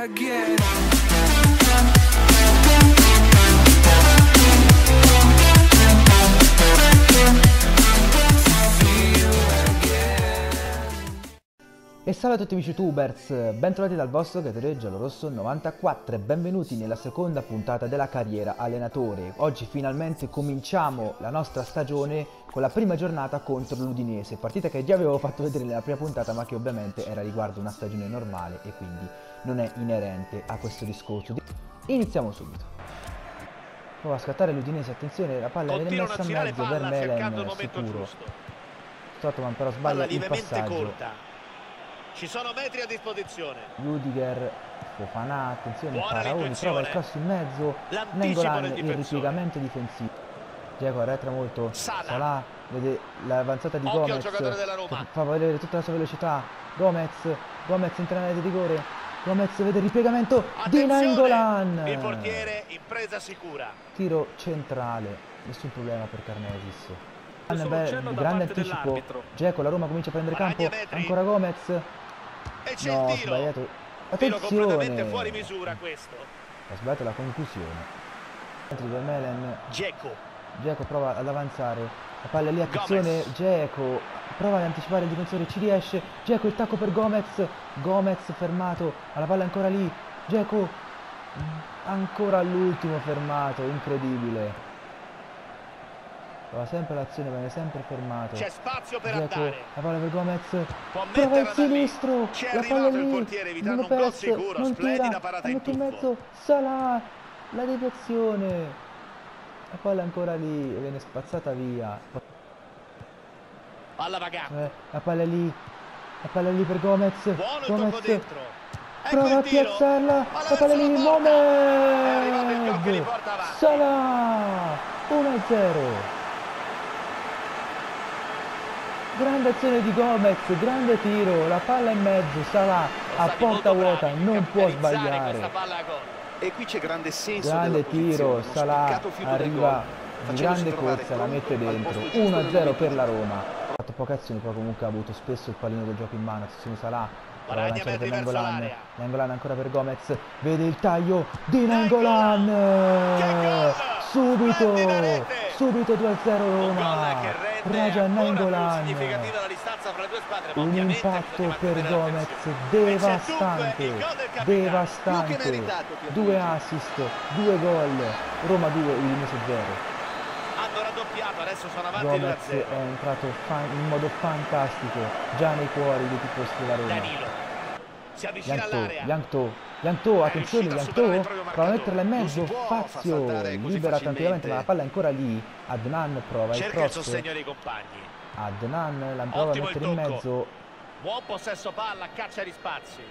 again. E salve a tutti amici tubers, bentrovati dal vostro creatore giallorosso 94 e benvenuti nella seconda puntata della carriera allenatore. Oggi finalmente cominciamo la nostra stagione con la prima giornata contro l'Udinese, partita che già avevo fatto vedere nella prima puntata ma che ovviamente era riguardo una stagione normale e quindi non è inerente a questo discorso. Iniziamo subito. Prova a scattare l'Udinese, attenzione, la palla viene messa a mezzo, Vermelen sicuro. Stottman però sbaglia il passaggio. Corta. Ci sono metri a disposizione. Rudiger, Fofana, attenzione, Buona Faraoni, trova il cross in mezzo, Nainggolan, il ripiegamento difensivo. Dzeko arretra molto, Salah vede l'avanzata di Gomez, che fa vedere tutta la sua velocità, Gomez entra nella rete di rigore, Gomez vede il ripiegamento di Nainggolan. Il portiere in presa sicura. Tiro centrale, nessun problema per Karnesis. Grande anticipo, Dzeko, la Roma comincia a prendere campo, ancora Gomez. No, ho sbagliato. Completamente Attenzione! fuori misura questo. Ha sbagliato la conclusione. Vermelen. Dzeko prova ad avanzare. La palla è lì, attenzione. Dzeko prova ad anticipare il difensore, ci riesce. Dzeko, il tacco per Gomez. Gomez fermato. La palla è ancora lì. Dzeko ancora all'ultimo fermato, incredibile. Prova sempre l'azione, viene sempre fermato. C'è spazio per Dzeko, andare. la palla per Gomez. Può Prova il metterla da lì. sinistro. C'è La palla arrivato il lì. portiere evitando Bruno un gol Perez sicuro. non Splendida tira. parata La in mette in tuffo. mezzo. Salah. La deviazione. La palla è ancora lì e viene spazzata via. Palla vagante. La palla è lì. La palla è lì per Gomez. Buono il tocco dentro. Ecco Prova il a tiro. piazzarla. La palla è lì. È arrivato il gol che li Mohamed. porta avanti. Salah. 1-0. Grande azione di Gomez, grande tiro, la palla in mezzo, Salah a porta vuota, non può sbagliare. E qui c'è grande senso Grande della tiro, posizione, uno Salah spiccato fiuto del arriva gol, di facendosi grande trovare corsa, la pronto mette al dentro, posto giusto nel 1-0 momento per la giusto. Roma. Ha fatto poche azioni, però comunque ha avuto spesso il pallino del gioco in mano, attenzione Salah. Prova a lanciare per Nainggolan, Nainggolan ancora per Gomez, vede il taglio di Nainggolan, subito 2-0 Roma. Raja Nainggolan, un impatto per Gomez devastante, due assist, 2 gol, Roma 2, Udinese 0. Hanno raddoppiato, adesso sono avanti Gomez 2-0. è entrato in modo fantastico, già nei cuori dei tifosi della Roma. Danilo si avvicina all'area. Yangto, attenzione, riuscito a superare il Yangto proprio prova a marcatore. metterla in Non mezzo, si può far Fazio saltare così libera facilmente. tranquillamente, ma la palla è ancora lì. Adnan prova il Cerca il cross, sostegno dei compagni. Adnan la prova a Ottimo il mettere in tocco. mezzo. Buon possesso palla, caccia di spazi.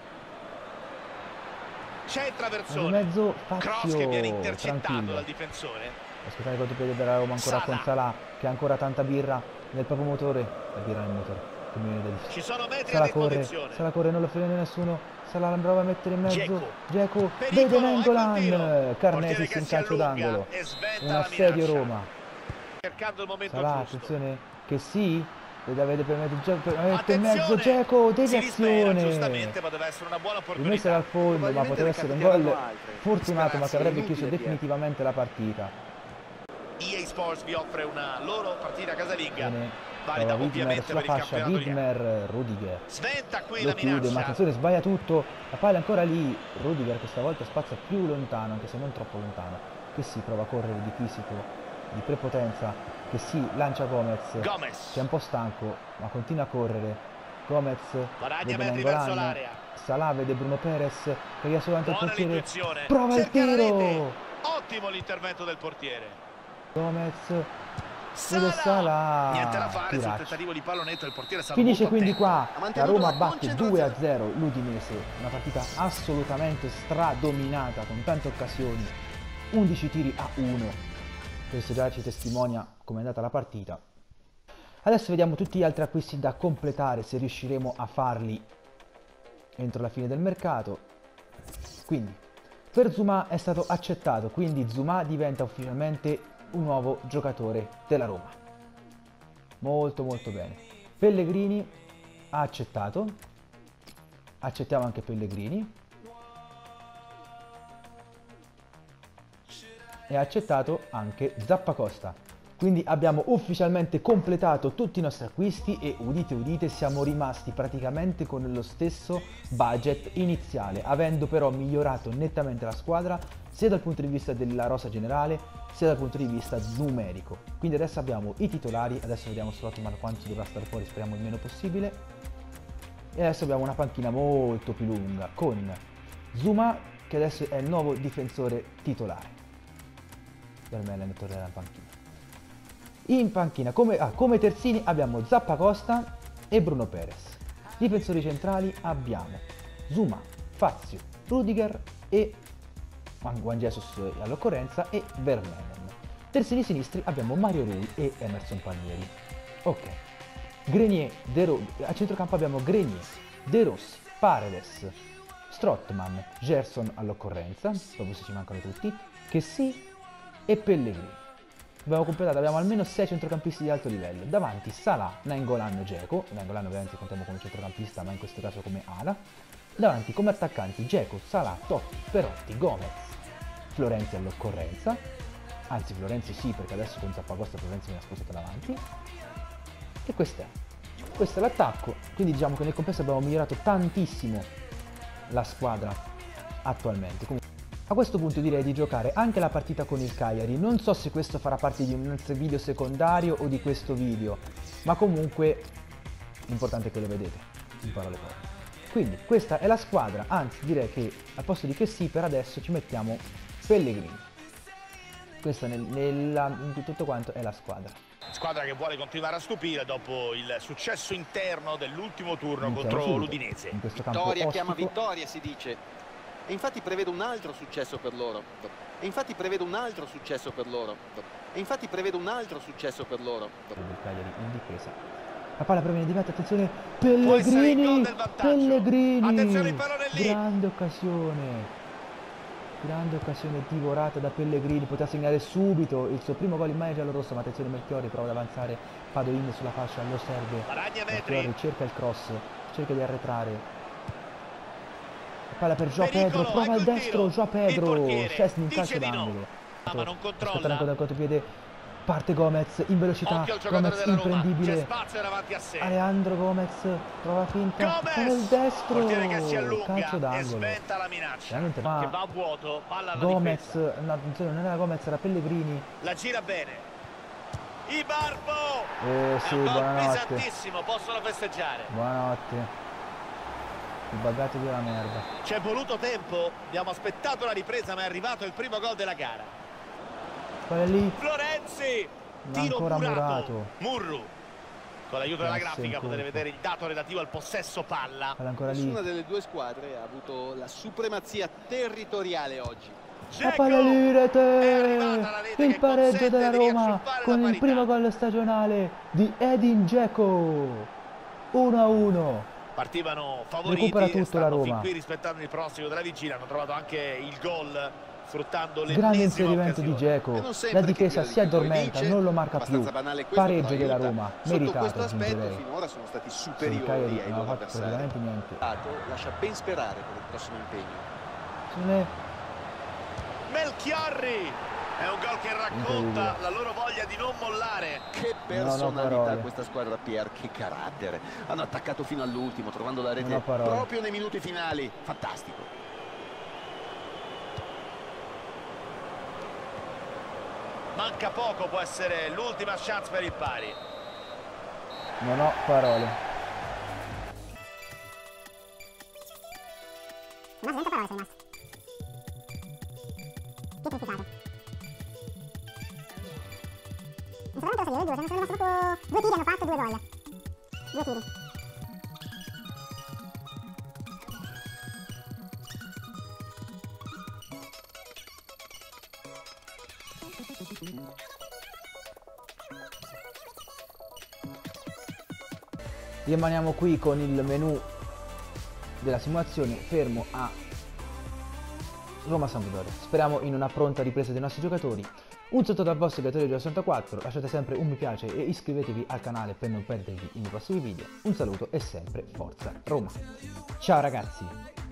C'è il In traversone. mezzo Cross che viene Fazio, intercettato tranquillo. dal difensore. Ascoltate quanto piede della Roma ancora con Salah, che ha ancora tanta birra nel proprio motore. La birra nel motore, che mi viene da dire. Ci sono metri a Salah corre, disposizione. Salah corre, non lo frena nessuno. Salah la prova a mettere in mezzo. Dzeko Pericolo, vede ecco il tiro. Nainggolan. Karnesis Portiere che in si calcio allunga d'angolo. e sventa Un la assedio minaccia. Roma. Cercando il momento Salah, giusto. attenzione, che sì. Vede per mette in mezzo Attenzione! Dzeko, Si dispera deviazione. giustamente, ma deve essere una buona Rimessa opportunità. dal fondo, ma Probabilmente poteva ne essere un capiteranno gol altre. fortunato, ma che avrebbe Inutile, chiuso Pier. definitivamente la partita. EA Sports vi offre una loro partita casalinga. Bene, Valida prova Widmer ovviamente sulla per il fascia, campionato di Widmer, Rudiger. Sventa qui Lo la chiude, ma minaccia. attenzione, sbaglia tutto. La palla è ancora lì. Rudiger questa volta spazia più lontano, anche se non troppo lontano. Che si prova a correre di fisico, di prepotenza. Che si lancia Gomez. Che è un po' stanco, ma continua a correre. Gomez Guadagna vede metri verso Nainggolan. l'area. Salah vede Bruno Perez che via davanti al Buona portiere. l'intuizione. Prova il Cerca la tiro. rete. Ottimo l'intervento del portiere. Gomez vede Salah. Niente da fare sul Tiraccio. tentativo di pallonetto, il portiere sarà Finisce molto quindi attento. qua, Ha la mantenuto Roma la batte concentrazione. 2-0 l'Udinese, una partita assolutamente stradominata con tante occasioni, 11 tiri a 1, questo già ci testimonia come è andata la partita. Adesso vediamo tutti gli altri acquisti da completare, se riusciremo a farli entro la fine del mercato. Quindi, per Zouma è stato accettato, quindi Zouma diventa ufficialmente un nuovo giocatore della Roma. Molto bene. Pellegrini ha accettato, accettiamo anche Pellegrini. e ha accettato anche Zappacosta. Quindi abbiamo ufficialmente completato tutti i nostri acquisti e udite udite siamo rimasti praticamente con lo stesso budget iniziale, avendo però migliorato nettamente la squadra sia dal punto di vista della rosa generale sia dal punto di vista numerico. Quindi adesso abbiamo i titolari, adesso vediamo sull'ottomano quanto dovrà stare fuori, speriamo il meno possibile. E adesso abbiamo una panchina molto più lunga con Zouma che adesso è il nuovo difensore titolare. Per me l'allenatore della panchina. In panchina come terzini abbiamo Zappacosta e Bruno Perez. Difensori centrali abbiamo Zouma, Fazio, Rudiger e Juan Jesus all'occorrenza e Vermaelen. Terzini sinistri abbiamo Mario Rui e Emerson Palmieri. Ok. Grenier, a centrocampo abbiamo Grenier, De Rossi, Paredes, Strootman, Gerson all'occorrenza, proprio se ci mancano tutti, Kessie e Pellegrini. Abbiamo completato, abbiamo almeno 6 centrocampisti di alto livello. Davanti Salah, Nainggolan e Dzeko. Nainggolan ovviamente contiamo come centrocampista, ma in questo caso come ala. Davanti come attaccanti Dzeko, Salah, Totti, Perotti, Gomez, Florenzi all'occorrenza. Anzi Florenzi sì, perché adesso con Zappacosta Florenzi viene spostato davanti. E questo è l'attacco. Quindi diciamo che nel complesso abbiamo migliorato tantissimo la squadra attualmente. Comunque, a questo punto direi di giocare anche la partita con il Cagliari. Non so se questo farà parte di un video secondario o di questo video, ma comunque l'importante è che lo vedete, in parole povere. Quindi questa è la squadra, anzi direi che al posto di Kessie per adesso ci mettiamo Pellegrini. Questa in tutto quanto è la squadra. Squadra che vuole continuare a stupire dopo il successo interno dell'ultimo turno contro l'Udinese. Vittoria chiama vittoria, si dice. E infatti prevedo un altro successo per loro. E infatti prevedo un altro successo per loro. E infatti prevedo un altro successo per loro. Il Cagliari in difesa. La palla proviene di mezzo, attenzione, Pellegrini! Pellegrini! Attenzione il pallone lì! Grande occasione divorata da Pellegrini, poteva segnare subito il suo primo gol in maglia giallorossa, ma attenzione Melchiorri prova ad avanzare, Padoin sulla fascia, lo serve. Melchiorri cerca il cross, cerca di arretrare. Palla per João Pedro, prova al destro, João Pedro, Szczesny in calcio d'angolo. Aspettare ancora dal contropiede, parte Gomez in velocità, Gomez imprendibile. Alejandro Gomez, trova finta, con il destro, calcio d'angolo. Che va a vuoto, palla alla Gomez, no, attenzione, non era Gomez, era Pellegrini. La gira bene. Ibarbo! Sì, buonanotte. Pesantissimo, possono festeggiare. Buonanotte. Il buggato della merda. C'è voluto tempo, abbiamo aspettato la ripresa ma è arrivato il primo gol della gara. Qual è lì? Florenzi, tiro ancora murato. Murru, con l'aiuto della grafica potete vedere il dato relativo al possesso palla. Nessuna delle due squadre ha avuto la supremazia territoriale oggi. La palla lì, rete! Il pareggio della Roma con il primo gol stagionale di Edin Dzeko. 1-1. Partivano favoriti, recupera tutto la Roma. Fin qui rispettando il prossimo della vigilia, hanno trovato anche il gol sfruttando grande inserimento di Dzeko, la difesa si addormenta, non lo marca più, pareggio della Roma, meritato aggiungerei. Finora sono stati superiori ai loro avversari. Niente. Lascia ben sperare per il prossimo impegno. Melchiorri! È un gol che racconta la loro voglia di non mollare. Che personalità questa squadra, Pier, che carattere. Hanno attaccato fino all'ultimo, trovando la rete proprio nei minuti finali. Fantastico. Manca poco, può essere l'ultima chance per il pari. Non ho parole. Senza parole sei rimasto. Che significato? Non solamente lo sai, sono rimasto proprio... 2 tiri hanno fatto, 2 gol. 2 tiri. Rimaniamo qui con il menu della simulazione, fermo a Roma-Sampdoria. Speriamo in una pronta ripresa dei nostri giocatori. Un saluto dal vostro Gattore 64, lasciate sempre un mi piace e iscrivetevi al canale per non perdervi i miei prossimi video. Un saluto e sempre Forza Roma. Ciao ragazzi!